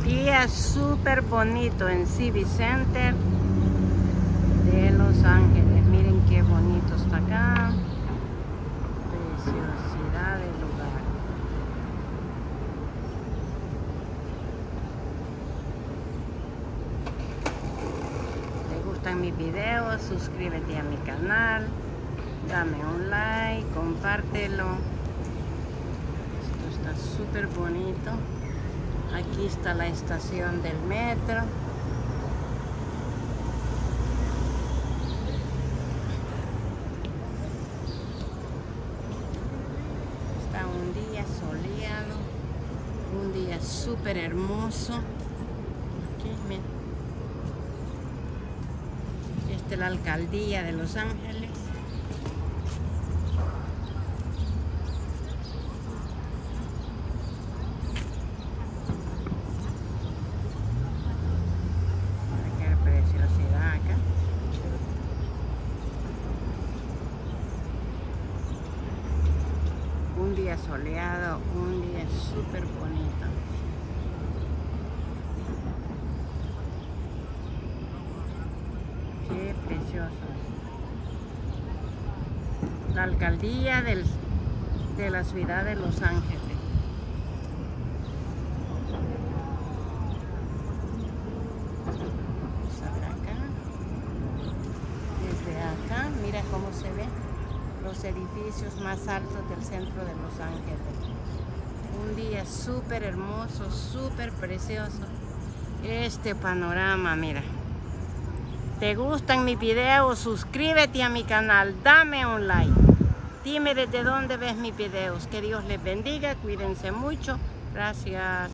Día súper bonito en Civic Center de Los Ángeles. Miren qué bonito está acá. Preciosidad del lugar. ¿Te gustan mis videos? Suscríbete a mi canal. Dame un like, compártelo. Esto está súper bonito. Aquí está la estación del metro. Está un día soleado, un día súper hermoso. Aquí, miren. Esta es la alcaldía de Los Ángeles. Un día soleado, un día súper bonito. Qué precioso. La alcaldía de la ciudad de Los Ángeles. Vamos a ver acá. Desde acá, mira cómo se ve los edificios más altos del centro de Los Ángeles. Un día súper hermoso, súper precioso. Este panorama, mira. ¿Te gustan mis videos? Suscríbete a mi canal, dame un like. Dime desde dónde ves mis videos. Que Dios les bendiga, cuídense mucho. Gracias.